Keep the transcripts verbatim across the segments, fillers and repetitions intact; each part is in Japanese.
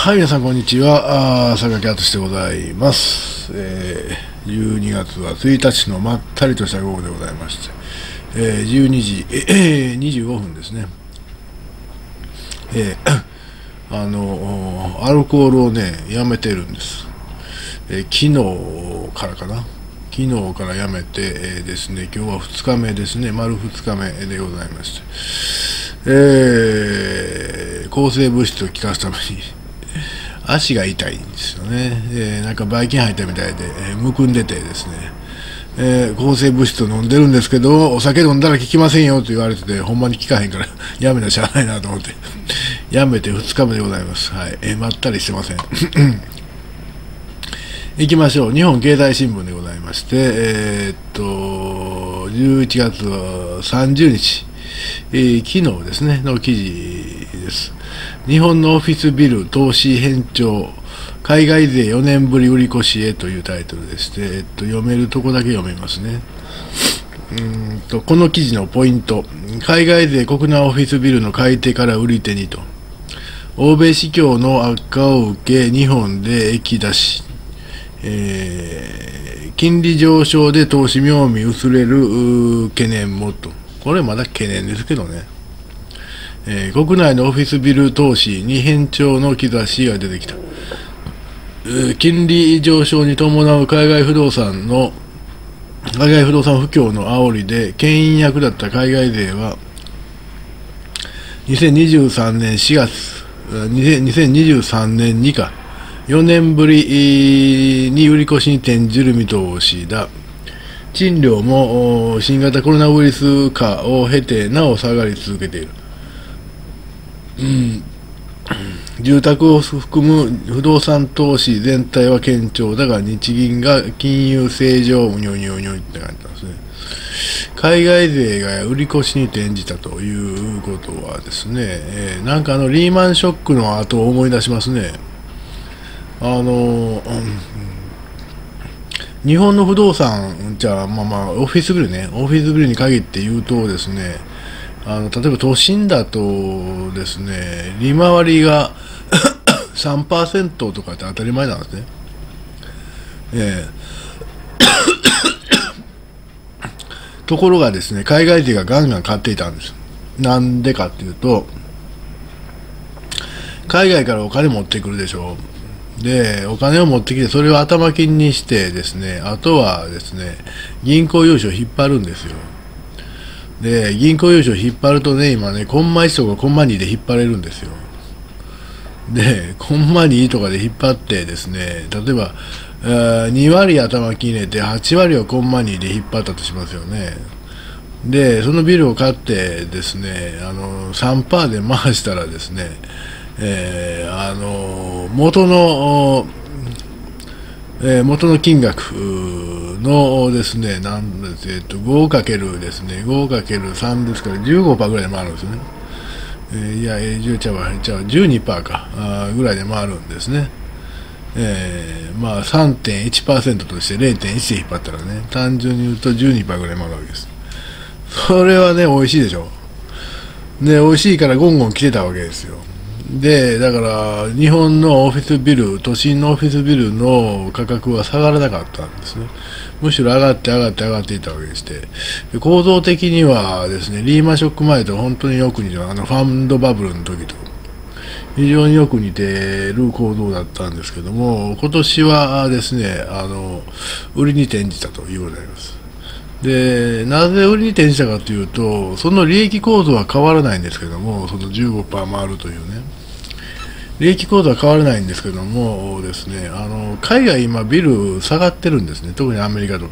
はい、皆さんこんにちは。坂木敦でございます。えー、じゅうにがつはついたちのまったりとした午後でございまして、えー、じゅうにじ、えー、にじゅうごふんですね。えー、あのアルコールをねやめてるんです。えー、昨日からかな。昨日からやめて、えー、ですね、今日はふつかめですね、丸ふつかめでございまして、えー、抗生物質を効かすために足が痛いんですよね。えー、なんかばい菌入ったみたいで、えー、むくんでてですね、えー、抗生物質を飲んでるんですけど、お酒飲んだら効きませんよと言われてて、ほんまに効かへんからやめなしゃあないなと思ってやめてふつかめでございます。はい、えー、まったりしてません行きましょう。日本経済新聞でございまして、えー、っとじゅういちがつさんじゅうにち、えー、昨日ですねの記事です。日本のオフィスビル投資偏重、海外勢よねんぶり売り越しへというタイトルでして、えっと、読めるとこだけ読めますね。うーんとこの記事のポイント、海外勢国内オフィスビルの買い手から売り手にと、欧米市況の悪化を受け日本で益出し、えー、金利上昇で投資妙味薄れる懸念もと。これまだ懸念ですけどね。えー、国内のオフィスビル投資に偏重の兆しが出てきた。えー、金利上昇に伴う海外不動産の海外不動産不況の煽りで牽引役だった海外勢はにせんにじゅうさんねんしがつ、にせんにじゅうさんねんにかよねんぶりに売り越しに転じる見通しだ。賃料も新型コロナウイルス化を経てなお下がり続けている。うん、住宅を含む不動産投資全体は堅調だが日銀が金融正常うにょうにょうにょって感じなんですね。海外勢が売り越しに転じたということはですね、えー、なんかあのリーマンショックの後を思い出しますね。あの、うん、日本の不動産じゃあまあまあオフィスビルね、オフィスビルに限って言うとですね、あの例えば都心だとですね、利回りがさんパーセント とかって当たり前なんですね。えー、ところがですね、海外勢がガンガン買っていたんです。なんでかっていうと、海外からお金持ってくるでしょう。で、お金を持ってきて、それを頭金にしてですね、あとはですね、銀行融資を引っ張るんですよ。で、銀行融資を引っ張るとね、今ね、コンマいちとかコンマにで引っ張れるんですよ。で、コンマにとかで引っ張ってですね、例えば、にわり頭金入れてはちわりをコンマにで引っ張ったとしますよね。で、そのビルを買ってですね、あの、さんパーセント で回したらですね、えー、あの元の、えー、元の金額のですね、なんですえっと ごかける ですね、ごかけるさん ですから じゅうごパーセント ぐらいで回るんですよね。えー、いや、えー、じゅうちゃうわ、じゃあ じゅうにパーセント かあぐらいで回るんですね。えー、まあ さんてんいちパーセント として れいてんいち で引っ張ったらね、単純に言うと じゅうにパーセント ぐらい回るわけです。それはね、美味しいでしょ。で、美味しいからゴンゴン来てたわけですよ。で、だから日本のオフィスビル、都心のオフィスビルの価格は下がらなかったんですね。むしろ上がって上がって上がっていったわけでして、構造的にはですね、リーマンショック前と本当によく似てる、あのファンドバブルの時と非常によく似ている構造だったんですけども、今年はですね、あの売りに転じたということになります。で、なぜ売りに転じたかというと、その利益構造は変わらないんですけども、その じゅうごパーセント 回るというね、利益構造は変わらないんですけどもですね、あの海外今ビル下がってるんですね。特にアメリカとか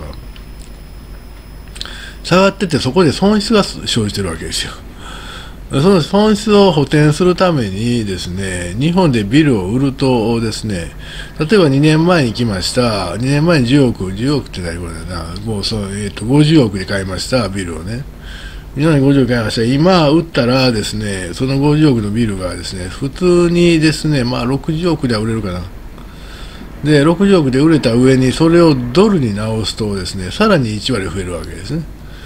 下がってて、そこで損失が生じてるわけですよ。その損失を補填するためにですね、日本でビルを売るとですね、例えばにねんまえに来ました、にねんまえにじゅうおく、じゅうおくって何これだな、もうそう、えー、とごじゅうおくで買いましたビルをね、みんなにごじゅうおく買いました。今売ったらですね、そのごじゅうおくのビルがですね、普通にですね、まあろくじゅうおくでは売れるかな。で、ろくじゅうおくで売れた上に、それをドルに直すとですね、さらにいちわり増えるわけですね。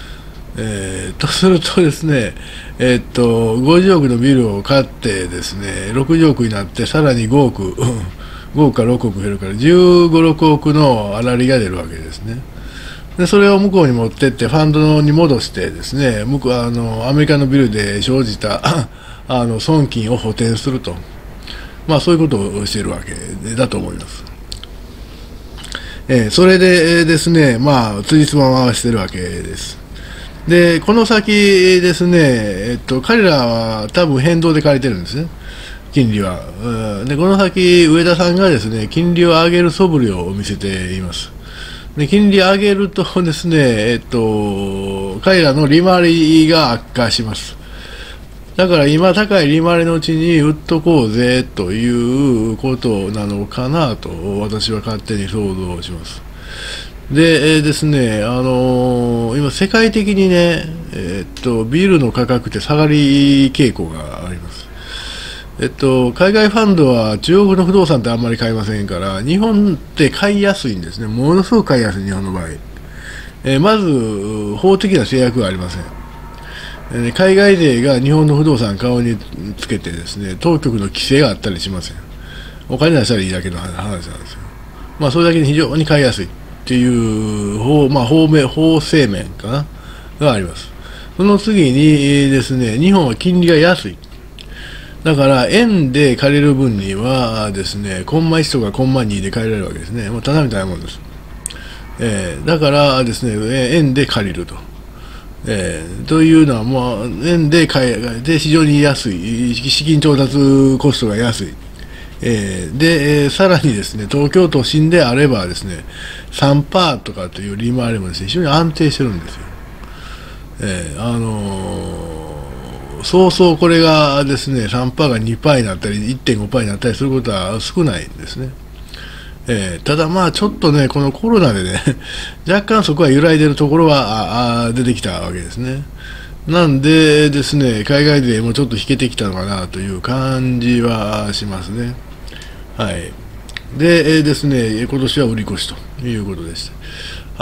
えー、とするとですね、えー、っとごじゅうおくのビルを買ってですね、ろくじゅうおくになってさらにごおくごおくからろくおく減るからじゅうご、ろくおくの粗利が出るわけですね。でそれを向こうに持ってってファンドに戻してですね、向こうあのアメリカのビルで生じたあの損金を補填すると、まあ、そういうことをしているわけだと思います。えー、それで、えー、ですね、まあ、辻褄を回しているわけです。で、この先ですね、えっと、彼らは多分変動で借りてるんですね、金利は。うん、で、この先、上田さんがですね、金利を上げる素振りを見せています。で、金利上げるとですね、えっと、彼らの利回りが悪化します。だから今高い利回りのうちに売っとこうぜということなのかなと私は勝手に想像します。で、えー、ですね、あのー、今世界的にね、えー、っとビールの価格って下がり傾向があります。えっと、海外ファンドは中国の不動産ってあんまり買いませんから、日本って買いやすいんですね。ものすごく買いやすい、日本の場合。えー、まず法的な制約がありません。海外勢が日本の不動産顔につけてですね、当局の規制があったりしません。お金出したらいいだけの話なんですよ。まあ、それだけに非常に買いやすいっていう法、まあ、法面、法制面かながあります。その次にですね、日本は金利が安い。だから円で借りる分にはですね、コンマいちとかコンマにで借りられるわけですね。もうただみたいなもんです。えー、だからですね、円で借りると。えー、というのは、もう円で買えて非常に安い、資金調達コストが安い、えー、で、えー、さらにですね、東京都心であればですね、さんパーセント とかという利回りもですね、非常に安定してるんですよ。えー、あのー、そうそうこれがですね、さんパーセント が にパーセント になったり、いってんごパーセント になったりすることは少ないんですね。えー、ただまあちょっとね、このコロナでね若干そこは揺らいでるところはああ出てきたわけですね。なんでですね、海外勢もちょっと引けてきたのかなという感じはしますね。はい。で、えー、ですね、今年は売り越しということでした。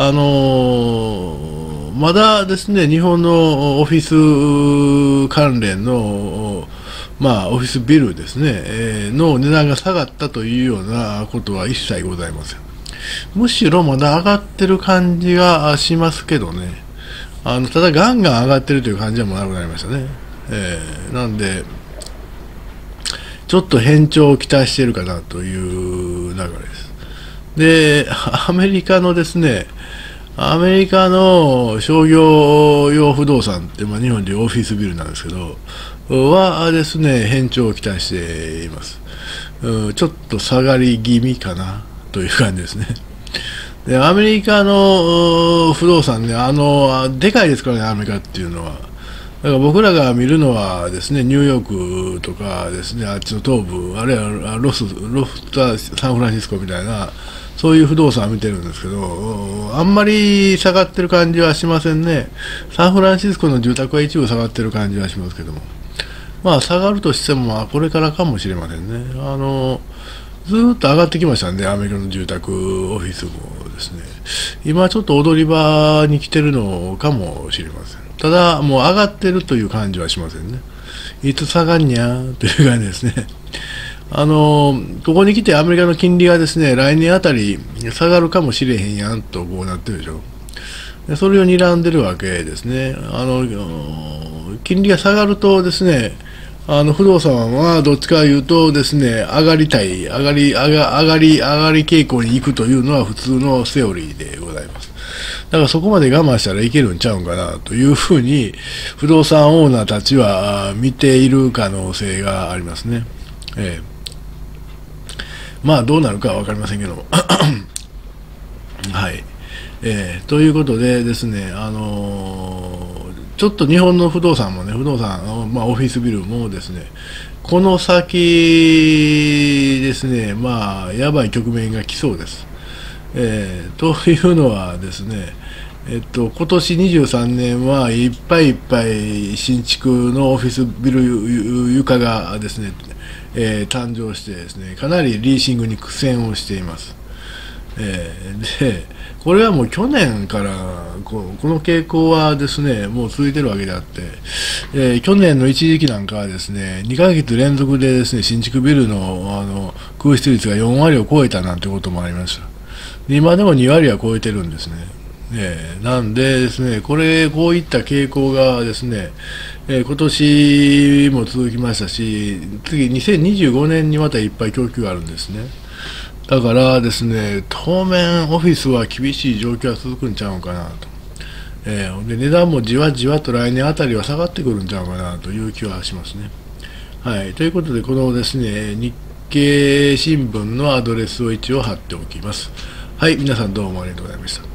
あのー、まだですね、日本のオフィス関連のまあ、オフィスビルですね、えー、の値段が下がったというようなことは一切ございません。むしろまだ上がってる感じがしますけどね、あのただガンガン上がってるという感じはもうなくなりましたね。えー、なんで、ちょっと変調を期待しているかなという流れです。で、アメリカのですね、アメリカの商業用不動産って、まあ、日本でいうオフィスビルなんですけど、はですね、変調を期待しています。ちょっと下がり気味かなという感じですね。で、アメリカの不動産ね、あの、でかいですからね、アメリカっていうのは。だから僕らが見るのはですね、ニューヨークとかですね、あっちの東部、あるいはロス、ロフタサンフランシスコみたいな、そういう不動産を見てるんですけど、あんまり下がってる感じはしませんね。サンフランシスコの住宅は一部下がってる感じはしますけども。まあ下がるとしても、まあこれからかもしれませんね。あのずーっと上がってきましたんで、アメリカの住宅、オフィスもですね、今ちょっと踊り場に来てるのかもしれません。ただ、もう上がってるという感じはしませんね。いつ下がんにゃーという感じですね。あのここに来てアメリカの金利がですね、来年あたり下がるかもしれへんやんとこうなってるでしょ。でそれを睨んでるわけですね。あの金利が下がるとですね、あの不動産はどっちかいうとですね、上がりたい、上がり、上が上がり、上がり傾向に行くというのは普通のセオリーでございます。だからそこまで我慢したらいけるんちゃうんかなというふうに、不動産オーナーたちは見ている可能性がありますね。ええ、まあどうなるかは分かりませんけども。はい。えー、ということでですね、あのー、ちょっと日本の不動産もね、不動産、まあ、オフィスビルもですね、この先ですね、まあ、やばい局面が来そうです。えー、というのはですね、えっと、今年にじゅうさんねんはいっぱいいっぱい新築のオフィスビル床がですね、えー、誕生してですね、かなりリーシングに苦戦をしています。 えー、でこれはもう去年からこうこの傾向はですねもう続いてるわけであって、えー、去年の一時期なんかはですねにかげつ連続でですね新築ビルの、あの空室率がよんわりを超えたなんてこともありました。で今でもにわりは超えてるんですね。えー、なんでですねこれこういった傾向がですね、えー、今年も続きましたし、次にせんにじゅうごねんにまたいっぱい供給があるんですね。だからですね当面オフィスは厳しい状況は続くんちゃうかなと、えー、で値段もじわじわと来年あたりは下がってくるんちゃうかなという気はしますね。はい、ということでこのですね日経新聞のアドレスを一応貼っておきます。はい、皆さんどうもありがとうございました。